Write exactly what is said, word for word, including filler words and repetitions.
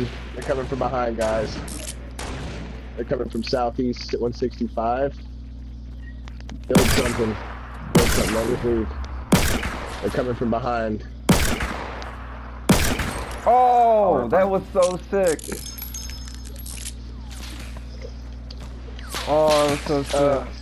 behind. They're coming from behind, guys. They're coming from southeast at one sixty-five. Build something. Build something. Let us leave. They're coming from behind. Oh, that was so sick. Oh, that was so sick. Uh,